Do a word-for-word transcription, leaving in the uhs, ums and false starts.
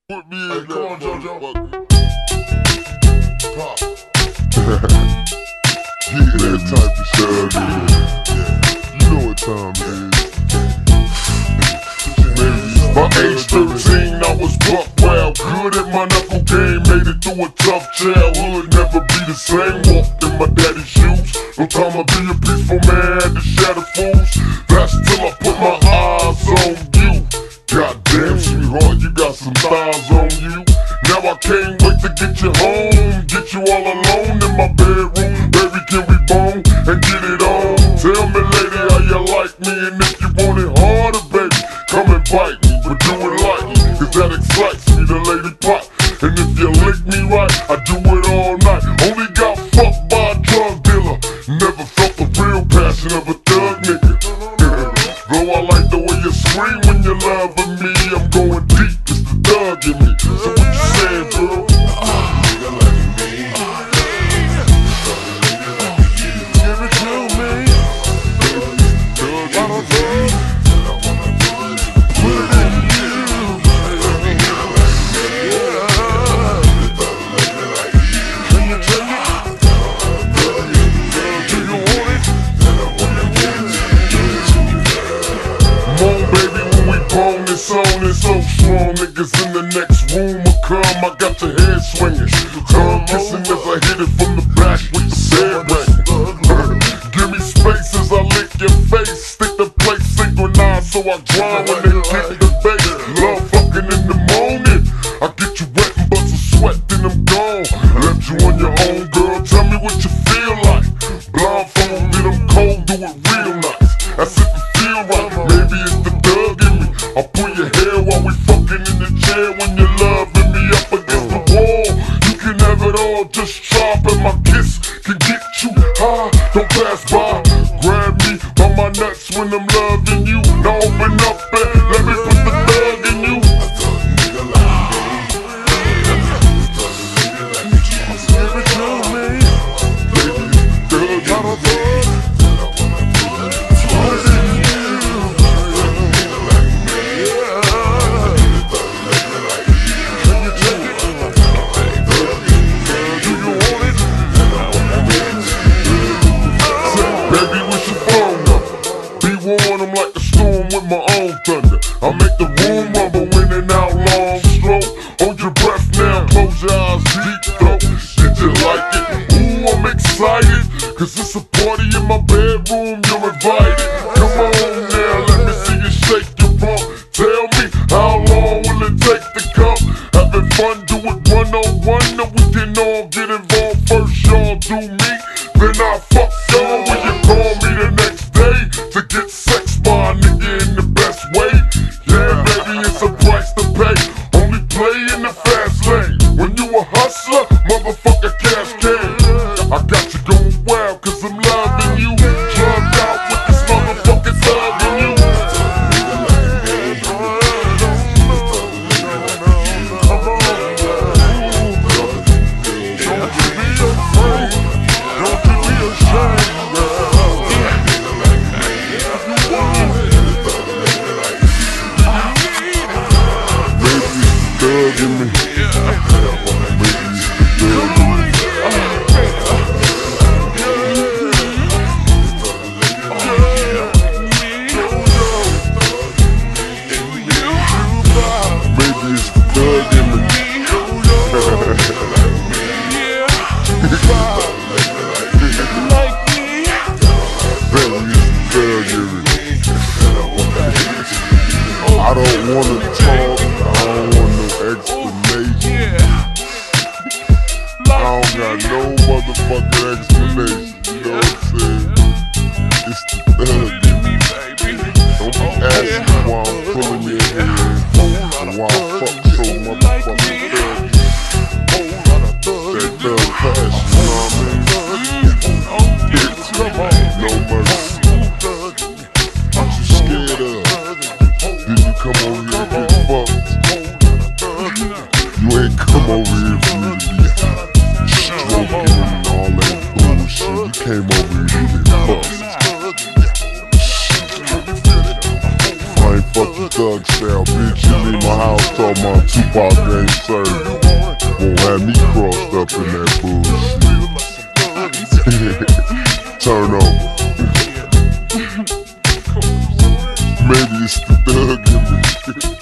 Put me in hey, that come on, JoJo. Pop. Yeah, that type of shit. Yeah. You know what time it is. By age thirteen, I was buck wild, good at my knuckle game. Made it through a tough childhood, never be the same. Walked in my daddy's shoes. No time to be a peaceful man, had to shatter fools. That's till I put my eyes on you. Goddamn, sweetheart, you got some thighs on you. Now I can't wait to get you home, get you all alone in my bedroom. Baby, can we bone and get it on? Tell me, lady, how you like me, and if you want it harder, baby, come and bite me, but do it lightly, cause that excites me, the lady pot. And if you lick me right, I do it all night. Only got fucked by a drug dealer, never felt the real passion of a thug nigga. Though I like the way you scream when you're loving me, I'm going deep, it's the thug in me. So what you saying, girl? Nigga like me. Give it to me. Thug in me. Put it in you. Can you take it? Do you want it? Come on, baby, when we bone this on, it's so strong. Niggas in the next room will come, I got your head swinging. Tongue kissing as I hit it from the back with the bed ring. Give me space as I lick your face. Stick the plate synchronized so I grind when they kick the bass. Love fucking in the morning, I get you wet and bust a sweat, then I'm gone. Left you on your own, girl, tell me what you feel like. Blindfolded, I'm cold, do it real nice. That's if it feel right, maybe it's the thug in me. I'll pull your hair while we fucking in the chair. When you're loving me up against the wall, you can have it all, just drop and my kiss can get you high. Don't pass by, grab me by my nuts when I'm loving you. Now open up and let me put the thug in you. Give it to me. Baby, it's the thug in me. I'm like a storm with my own thunder. I make the room rumble in and out long stroke. Hold your breath now, close your eyes deep throat. Did you like it? Ooh, I'm excited, cause it's a party in my bedroom, you're invited. Come on now, let me see you shake your rump. Tell me, how long will it take to come? Having fun, do it one on one, or we can all get involved. First y'all do me, then I fuck y'all when you call me the next day to get sex by a nigga in the best way. Yeah, baby, it's a price to pay. Only play in the fast lane. When you a hustler, motherfucker cash can. I got you going wild cause I'm loving you. Drugged out with this motherfucking thug in you. Come on. Don't you be afraid. Don't you be ashamed. Thug in me. Baby, it's the thug in me. I don't wanna talk, I don't want no explanation. I don't got no motherfucking explanation, you know what I'm saying? It's the thug in me. Don't be asking me why I'm pulling your hair and why I fuck so motherfucking thug. That thug passion, you know what I mean? No mercy. What you scared of? Did you come over here to get fucked? You ain't come over here for me to be stroking and all that bullshit. You came over here to get fucked. I ain't fucking thug style, bitch. You leave my house talking about two Pop ain't served. Won't have me crossed up in that bullshit. Turn over. Maybe it's the thug in me.